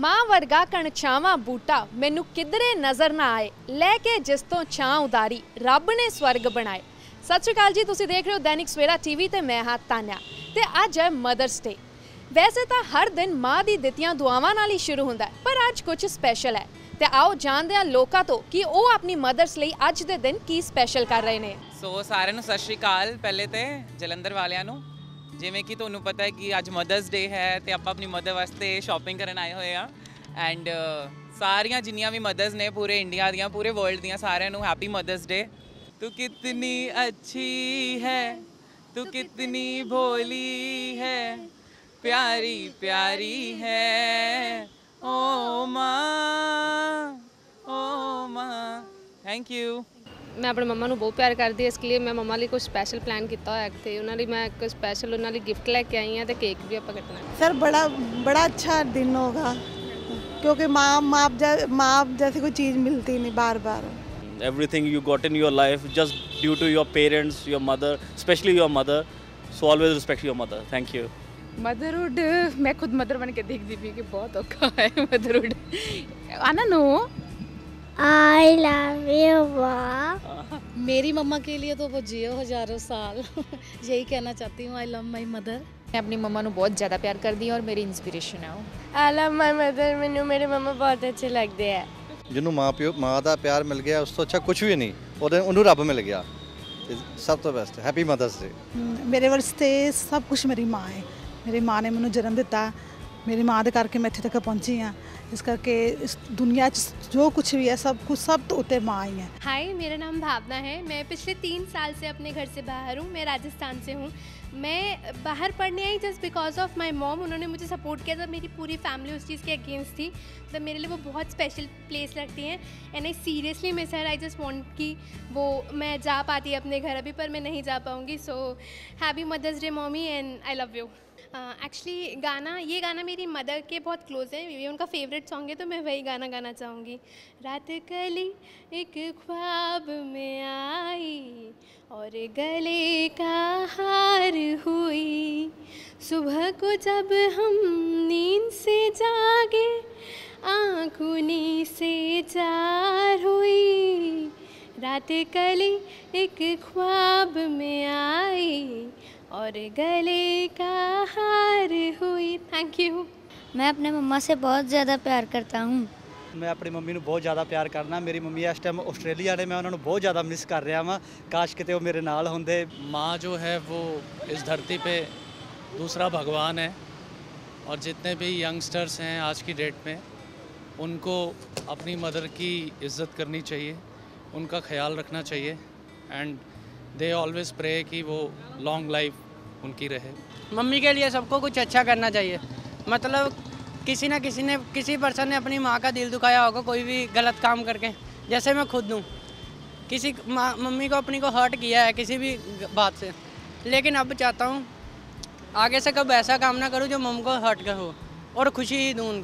माँ वर्गा कणछावां बूटा मैनू किधरे नज़र ना आए लैके जिस तो छां उदारी रब ने स्वर्ग बनाए। सत श्री अकाल जी, तुसीं देख रहे हो दैनिक सवेरा टीवी ते मैं हाँ तान्या ते अज है मदर्स डे। वैसे तो हर दिन माँ दी दित्तियां दुआवां नाल ही शुरू हुंदा है, पर अज कुछ स्पैशल है ते आओ जानदे हां लोकां तो कि ओह अपनी मदर्स लई अज दे दिन की स्पैशल कर रहे ने। सारिਆਂ ਨੂੰ सत श्री अकाल। पहले तो जलंधर वालियां ਨੂੰ ਜਿਵੇਂ ਕਿ ਤੁਹਾਨੂੰ ਪਤਾ ਹੈ ਕਿ ਅੱਜ ਮਦਰਸ ਡੇ ਹੈ ਤੇ ਆਪਾਂ ਆਪਣੀ ਮਦਰ ਵਾਸਤੇ ਸ਼ਾਪਿੰਗ ਕਰਨ ਆਏ ਹੋਏ ਆ ਐਂਡ ਸਾਰੀਆਂ ਜਿੰਨੀਆਂ ਵੀ ਮਦਰਸ ਨੇ ਪੂਰੇ ਇੰਡੀਆ ਦੀਆਂ ਪੂਰੇ ਵਰਲਡ ਦੀਆਂ ਸਾਰਿਆਂ ਨੂੰ ਹੈਪੀ ਮਦਰਸ ਡੇ। ਤੂੰ ਕਿਤਨੀ ਅੱਛੀ ਹੈ ਤੂੰ ਕਿਤਨੀ ਭੋਲੀ ਹੈ प्यारी प्यारी है ओ माँ ओ माँ। Thank you. मैं अपने मम्मा को बहुत प्यार करती है, इसलिए मैं मम्मा लिए कुछ स्पैशल प्लान किया हुआ है। उन्होंने मैं एक स्पैशल उन्होंने गिफ्ट लेके आई हैं तो केक भी आप कटना है। सर बड़ा अच्छा दिन होगा क्योंकि माँ जैसी कोई चीज़ मिलती नहीं बार बार। Everything you got in your life just due to your parents, your mother, especially your mother. So always respect your mother. Thank you. Motherhood मैं खुद मदर बन के देखती थी कि बहुत औखा है मदरहुड। आना नो आई लव यू माँ। मेरी मम्मा के लिए तो वो जियो हज़ारों साल यही कहना चाहती हूँ, आई लव माई मदर। मैं अपनी मम्मा को बहुत ज़्यादा प्यार करती हूँ और मेरी इंस्पिरेशन है वो। I love my mother. मैनू मेरे मम्मा बहुत अच्छे लगते हैं। जिन्होंने माँ का प्यार मिल गया उस तो अच्छा कुछ भी नहीं, उन्होंने रब मिल गया। सब तो बेस्ट हैप्पी मदर्स डे। मेरे वास्ते सब कुछ मेरी माँ है। मेरी माँ ने मैनू जन्म दिता, मेरी माँ के करके मैं इत्थे तक पहुँची हाँ। इस करके इस दुनिया जो कुछ भी है सब तो उत्ते माँ ही है। हाय, मेरा नाम भावना है। मैं पिछले 3 साल से अपने घर से बाहर हूँ। मैं राजस्थान से हूँ। मैं बाहर पढ़ने आई just because of my mom. उन्होंने मुझे सपोर्ट किया। जब मेरी पूरी फैमिली उस चीज़ के अगेंस्ट थी तब मेरे लिए वो बहुत स्पेशल प्लेस लगती हैं and I seriously miss her. I just want कि वो मैं जा पाती अपने घर अभी, पर मैं नहीं जा पाऊँगी। So happy Mother's Day mommy and I love you. Actually ये गाना मेरी मदर के बहुत क्लोज है, ये उनका फेवरेट सॉन्ग है, तो मैं वही गाना गाना चाहूँगी। रात कली एक ख्वाब में आई और गले का हार हुई, सुबह को जब हम नींद से जागे आँख उन्हीं से जार हुई। रात कली एक ख्वाब में आई और गले का हार हुई। Thank you. मैं अपने मम्मा से बहुत ज़्यादा प्यार करता हूँ। मैं अपनी मम्मी को बहुत ज़्यादा प्यार करना। मेरी मम्मी इस टाइम आस्ट्रेलिया ने, मैं उन्होंने बहुत ज़्यादा मिस कर रहा वा। काश किते वो मेरे नाल होंदे। माँ जो है वो इस धरती पे दूसरा भगवान है और जितने भी यंगस्टर्स हैं आज की डेट में उनको अपनी मदर की इज़्ज़त करनी चाहिए, उनका ख्याल रखना चाहिए एंड दे ऑलवेज प्रे कि वो लॉन्ग लाइफ उनकी रहे। मम्मी के लिए सबको कुछ अच्छा करना चाहिए। मतलब किसी ना किसी ने, किसी पर्सन ने अपनी माँ का दिल दुखाया होगा कोई भी गलत काम करके। जैसे मैं खुद हूँ, किसी मम्मी को अपनी को हर्ट किया है किसी भी बात से, लेकिन अब चाहता हूँ आगे से कब ऐसा काम ना करूँ जो मम्मी को हर्ट कर हो और खुशी ही दूँ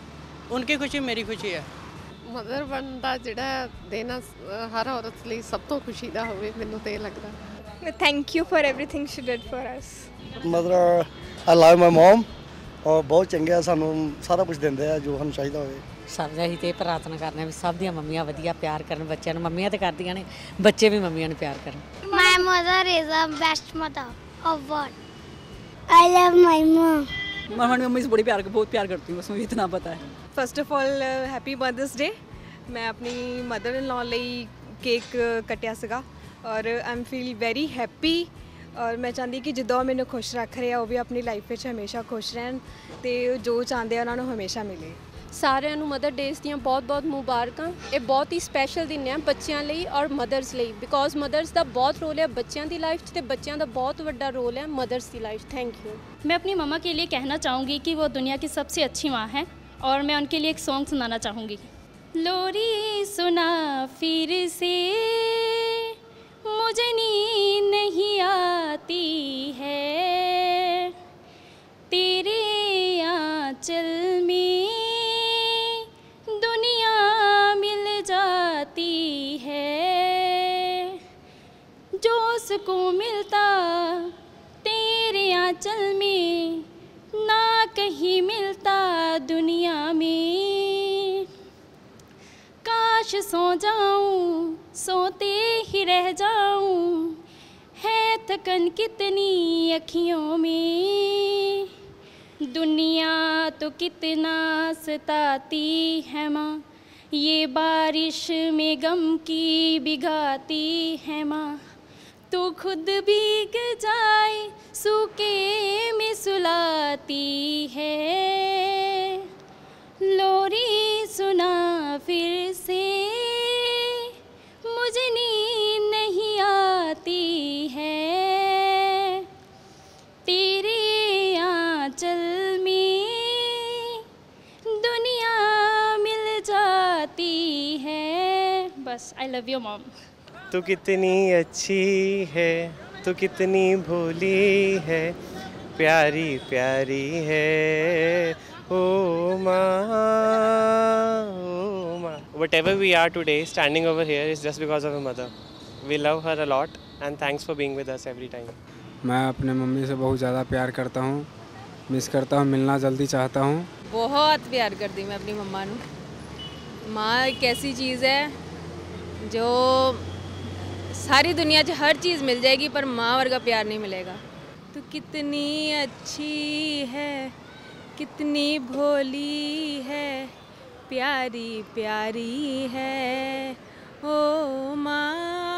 उनकी खुशी मेरी खुशी है। मदर बनता जिहड़ा देना हर औरत ਲਈ ਸਭ ਤੋਂ ਖੁਸ਼ੀ ਦਾ ਹੋਵੇ, ਮੈਨੂੰ ਤੇ ਲੱਗਦਾ। Thank you for everything she did for us. Mother I love my mom और बहुत चंगे सानू सारा कुछ देंदे आ जो ਸਾਨੂੰ ਚਾਹੀਦਾ ਹੋਵੇ। सब असीं ते प्रार्थना करने भी सब ਦੀਆਂ ਮੰਮੀਆਂ ਵਧੀਆ ਪਿਆਰ ਕਰਨ ਬੱਚਿਆਂ ਨੂੰ। ਮੰਮੀਆਂ ਤੇ ਕਰਦੀਆਂ ਨੇ, ਬੱਚੇ ਵੀ ਮੰਮੀਆਂ ਨੂੰ ਪਿਆਰ ਕਰਨ। My mother is the best mother of world. I love my mom. मैं अपनी मम्मी से बहुत प्यार करती हूँ, बस मुझे इतना पता है। First of all happy Mother's Day. मैं अपनी मदर इन लॉ ਲਈ केक कटिया ਸੀਗਾ और I am feel very happy और मैं चाहती कि जिद्दां मैंने खुश रख रहे वो भी अपनी लाइफ में हमेशा खुश रहन ਤੇ जो चाहते हैं उन्होंने हमेशा मिले। ਸਾਰਿਆਂ ਨੂੰ ਮਦਰ ਡੇਜ਼ ਦੀਆਂ ਬਹੁਤ-ਬਹੁਤ ਮੁਬਾਰਕਾਂ। ਇਹ ਬਹੁਤ ਹੀ ਸਪੈਸ਼ਲ ਦਿਨ ਹੈ ਬੱਚਿਆਂ ਲਈ ਔਰ ਮਦਰਸ ਲਈ, ਬਿਕੋਜ਼ ਮਦਰਸ ਦਾ ਬਹੁਤ ਰੋਲ ਹੈ ਬੱਚਿਆਂ ਦੀ ਲਾਈਫ 'ਚ ਤੇ ਬੱਚਿਆਂ ਦਾ ਬਹੁਤ ਵੱਡਾ ਰੋਲ ਹੈ ਮਦਰਸ ਦੀ ਲਾਈਫ। Thank you. मैं अपनी मम्मा के लिए कहना चाहूँगी कि वो दुनिया की सबसे अच्छी माँ है और मैं उनके लिए एक सॉन्ग सुनाना चाहूँगी। लोरी सुना फिर से मुझे नींद नहीं आती है, तेरे आंचल में दुनिया मिल जाती है, जो सुकून मिलता तेरे आंचल में ना कहीं मिलता दुनिया में, काश सो जाऊं सोते ही रह जाऊं, है थकन कितनी अखियों में। दुनिया तो कितना सताती है माँ, ये बारिश में गम की भिगाती है माँ। तो खुद भीग जाए सूखे में सुलाती है, लोरी सुना फिर से मुझे नींद नहीं आती है। तेरे आंचल में दुनिया मिल जाती है। बस आई लव यू मॉम। तू कितनी अच्छी है, तू कितनी भोली है, प्यारी प्यारी है ओ माँ। Whatever we are today, standing over here is just because of her mother. We love her a lot and thanks for being with us every time. मैं अपने मम्मी से बहुत ज़्यादा प्यार करता हूँ, मिस करता हूँ, मिलना जल्दी चाहता हूँ। बहुत प्यार करती मैं अपनी मम्मा नू। माँ एक ऐसी चीज़ है जो सारी दुनिया च हर चीज़ मिल जाएगी पर माँ वर्गा प्यार नहीं मिलेगा। तू कितनी अच्छी है, कितनी भोली है, प्यारी प्यारी है ओ माँ,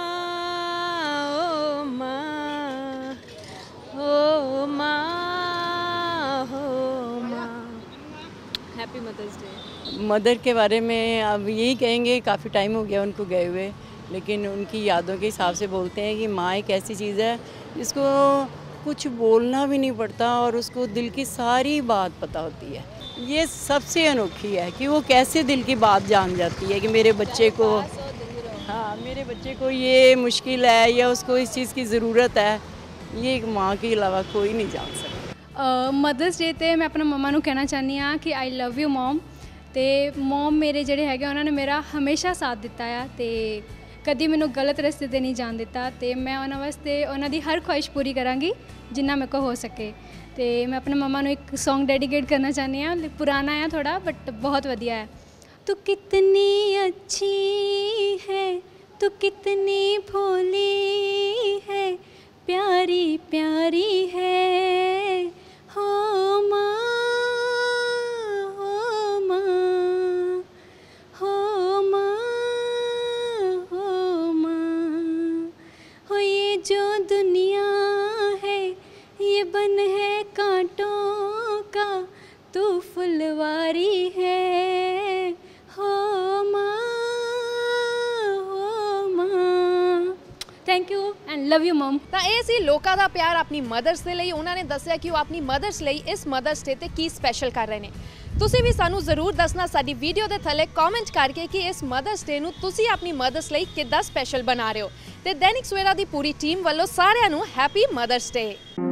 ओ माँ, ओ माँ, ओ माँ। Happy Mother's day. मदर के बारे में अब यही कहेंगे, काफ़ी टाइम हो गया उनको गए हुए, लेकिन उनकी यादों के हिसाब से बोलते हैं कि माँ एक ऐसी चीज़ है जिसको कुछ बोलना भी नहीं पड़ता और उसको दिल की सारी बात पता होती है। ये सबसे अनोखी है कि वो कैसे दिल की बात जान जाती है कि मेरे बच्चे को, हाँ मेरे बच्चे को ये मुश्किल है या उसको इस चीज़ की ज़रूरत है, ये एक माँ के अलावा कोई नहीं जान सकता। मदर्स डे ते मैं अपना मम्मा नू कहना चाहनी हाँ कि आई लव यू मॉम। ते मॉम मेरे ਜਿਹੜੇ ਹੈਗੇ ਉਹਨਾਂ ਨੇ ਮੇਰਾ ਹਮੇਸ਼ਾ ਸਾਥ ਦਿੱਤਾ ਆ ਤੇ ਕਦੀ ਮੈਨੂੰ ਗਲਤ ਰਸਤੇ ਤੇ ਨਹੀਂ ਜਾਣ ਦਿੱਤਾ ਤੇ ਮੈਂ ਉਹਨਾਂ ਵਾਸਤੇ ਉਹਨਾਂ ਦੀ ਹਰ ਖੁਆਇਸ਼ ਪੂਰੀ ਕਰਾਂਗੀ ਜਿੰਨਾ ਮੇਰੇ ਕੋਲ ਹੋ ਸਕੇ। ਤੇ ਮੈਂ ਆਪਣੇ ਮਮਾ ਨੂੰ ਇੱਕ ਸੌਂਗ ਡੈਡੀਕੇਟ ਕਰਨਾ ਚਾਹੁੰਦੀ ਹਾਂ, ਪੁਰਾਣਾ ਹੈ ਥੋੜਾ ਬਟ ਬਹੁਤ ਵਧੀਆ ਹੈ। तू कितनी अच्छी है, तू कितनी भोली है, प्यारी प्यारी है हो माँ, हो माँ, हो माँ, हो माँ। हो ये जो दुनिया है ये बन है कांटों का, तू फुलवारी है हो माँ, हो माँ। Thank you and love you mum. ਤਾਂ ਇਹ ਸੀ ਲੋਕਾਂ ਦਾ ਪਿਆਰ ਆਪਣੀ ਮਦਰਸ ਦੇ ਲਈ। ਉਹਨਾਂ ਨੇ ਦੱਸਿਆ ਕਿ ਉਹ ਆਪਣੀ ਮਦਰਸ ਲਈ ਇਸ ਮਦਰਸ ਡੇ ਤੇ ਕੀ ਸਪੈਸ਼ਲ ਕਰ ਰਹੇ ਨੇ। ਤੁਸੀਂ ਵੀ ਸਾਨੂੰ ਜ਼ਰੂਰ ਦੱਸਣਾ ਸਾਡੀ ਵੀਡੀਓ ਦੇ ਥੱਲੇ ਕਮੈਂਟ ਕਰਕੇ ਕਿ ਇਸ ਮਦਰਸ ਡੇ ਨੂੰ ਤੁਸੀਂ ਆਪਣੀ ਮਦਰਸ ਲਈ ਕਿੱਦਾਂ ਸਪੈਸ਼ਲ ਬਣਾ ਰਹੇ ਹੋ। ਤੇ ਦੈਨਿਕ ਸਵੇਰਾ ਦੀ ਪੂਰੀ ਟੀਮ ਵੱਲੋਂ ਸਾਰਿਆਂ ਨੂੰ ਹੈਪੀ ਮਦਰਸ ਡੇ।